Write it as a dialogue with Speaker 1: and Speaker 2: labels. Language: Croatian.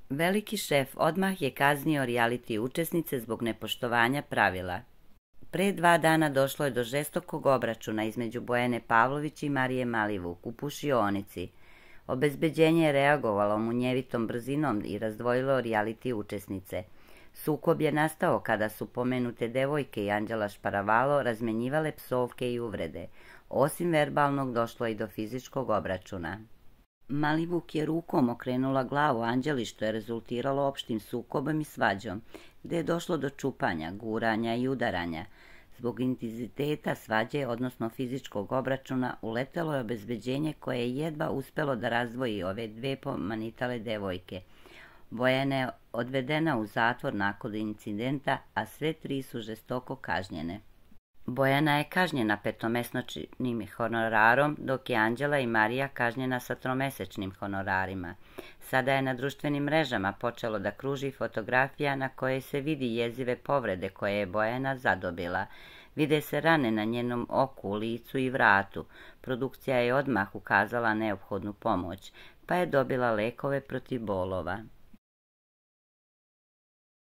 Speaker 1: Veliki šef odmah je kaznio reality učesnice zbog nepoštovanja pravila. Pre 2 dana došlo je do žestokog obračuna između Bojane Pavlović i Marije Malivuk u pušionici. Obezbeđenje je reagovalo munjevitom brzinom i razdvojilo reality učesnice. Sukob je nastao kada su pomenute devojke i Anđela Šparavalo razmenjivale psovke i uvrede. Osim verbalnog, došlo je i do fizičkog obračuna. Malivuk je rukom okrenula glavu Anđeli, što je rezultiralo opštim sukobom i svađom, gde je došlo do čupanja, guranja i udaranja. Zbog intenziteta svađe, odnosno fizičkog obračuna, uletelo je obezbeđenje koje je jedva uspelo da razdvoji ove 2 pomanitale devojke. Bojana je odvedena u zatvor nakon incidenta, a sve 3 su žestoko kažnjene. Bojana je kažnjena 5-mesečnim honorarom, dok je Anđela i Marija kažnjena sa 3-mesečnim honorarima. Sada je na društvenim mrežama počelo da kruži fotografija na kojoj se vidi jezive povrede koje je Bojana zadobila. Vide se rane na njenom oku, licu i vratu. Produkcija je odmah ukazala neophodnu pomoć, pa je dobila lekove protiv bolova.